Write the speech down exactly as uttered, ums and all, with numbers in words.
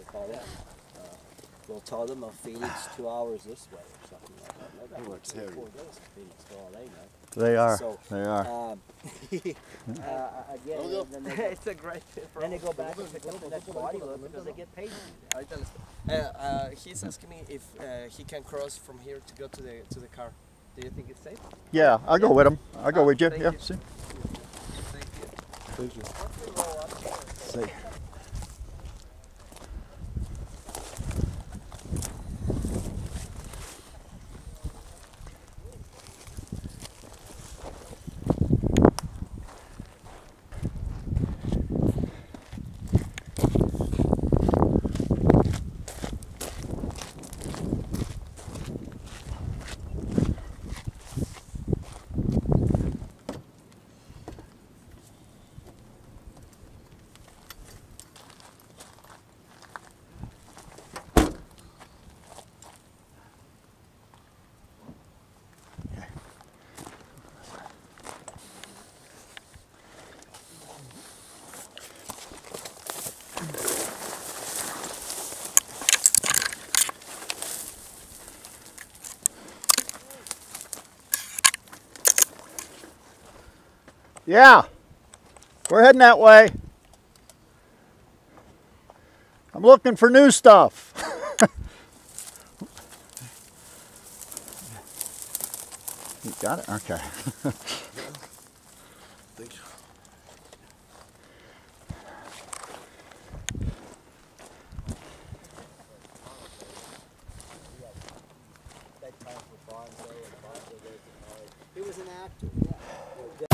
call it. Uh, we'll tell them of Phoenix two hours this way or something like that. No, that works three or heavy. four days in Phoenix for all they know. They are. So, They are. Um, uh, again, Go, go. then they, It's a great for then they go back and pick up the next body load because they get paid. I tell us. Uh, uh, he's asking me if uh, he can cross from here to go to the to the car. Do you think it's safe? Yeah, I'll go with him. I'll go Ah, with you. thank Yeah. you. See. Thank you. Thank you. See. Yeah, we're heading that way. I'm looking for new stuff. You got it? Okay. Thank you. He was an actor. Yeah.